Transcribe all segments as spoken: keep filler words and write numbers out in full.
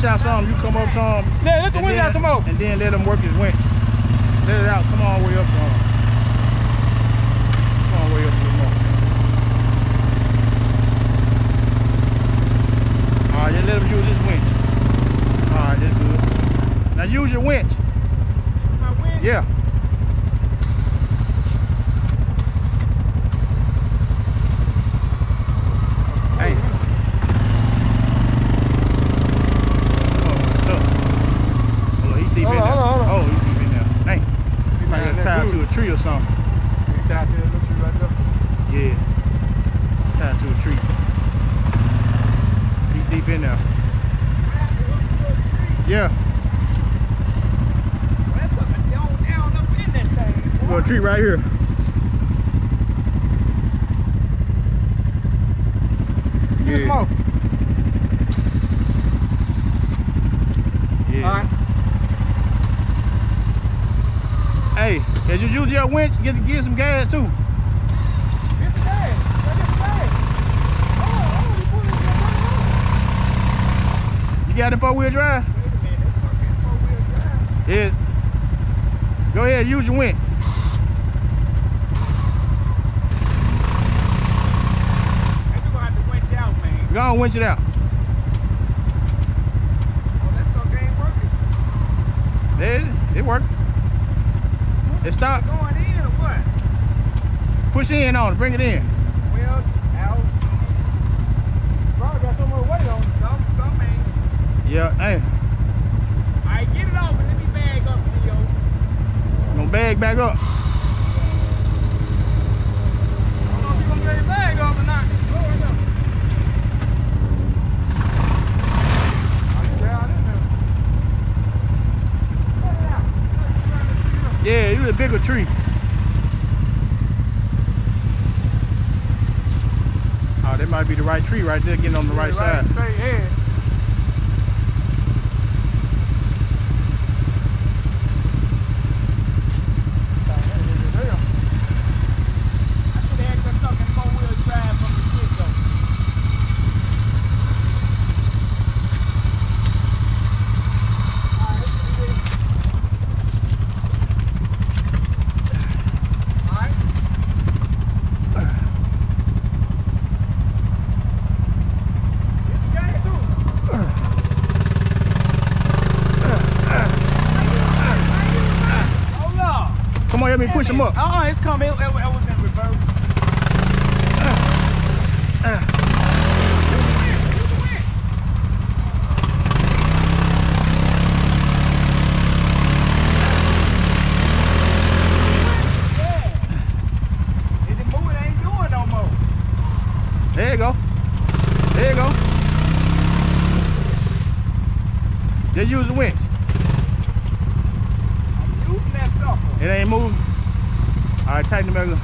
out some, you come up some. Yeah, let the winch out some more. And then let him work his winch. Let it out, come on way up some. Come on way up a little more. Alright, just let him use his winch. Alright, that's good. Now use your winch. My winch? Yeah. Hey. Oh, look. Hold on, he's deep hold in on, there. Hold on, hold on. Oh, he's deep in there. Dang. He might get tied to a tree or something. He tied to a little tree right there. Yeah. Tied to a tree. He's deep in there. Yeah. Well, that's something down, down up in that thing. We got a tree right here. Yeah. Smoke. Yeah. All right. Hey, as you use your winch, get to give some gas too. Get the gas. Get the gas. Oh, oh, you put it in the You got it four-wheel drive? Wait a minute, that's something four-wheel drive. Yeah. Go ahead, use your winch. Hey, we're gonna have to winch out, man. Go on, winch it out. Oh, that sucker ain't working. There it is. It worked. It stopped. Going in or what? Push in on it, bring it in. Well, out. Probably got somewhere to wait on. Some, some ain't. Yeah, hey. All right, get it off and let me bag up, Leo. Gonna bag back up. I don't know if you're gonna get your bag up or not. Go right now. Are you down in there? Cut it out. Yeah, it was a bigger tree. Oh, that might be the right tree right there, getting on the right, Right, side. straight ahead. I should have had that sucking four-wheel drive from the get-go. Alright, Come on, help me push him up. Uh-uh, it's coming. It, it, it was in reverse. Uh, uh. There you go. There you go. Just use the winch. I'm using that sucker. It ain't moving. All right, tighten the measure.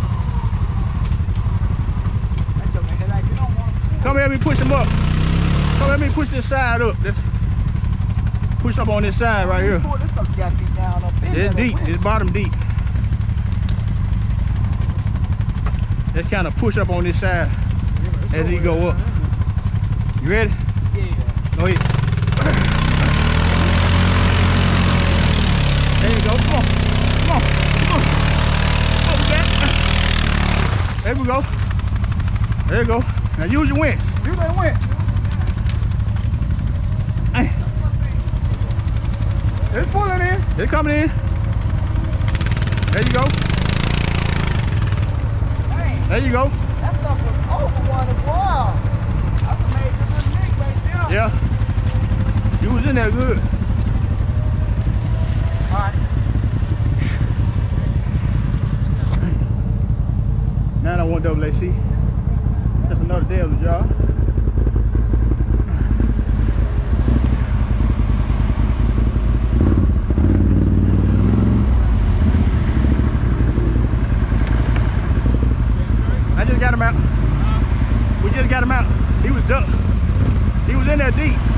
That's okay. Like, you don't want to Come here, let me push him up. Come here, let me push this side up. Let's push up on this side right here. pull this sucker got me down up in It's there, deep. the winch. It's bottom deep. Let's kind of push up on this side as he go up. You ready? Yeah. Go ahead. There you go. Come on. Come on. Come on. Come on, back. There we go. There you go. Now use your winch. You that winch. Hey, It's pulling in. it's coming in. There you go. Dang. There you go. That sucker was over one of wow. That's a major little nick right there. Yeah. You was in there good. All right. Now I want double A C. That's another day of the job. I just got him out. We just got him out. He was ducked. He was in there deep.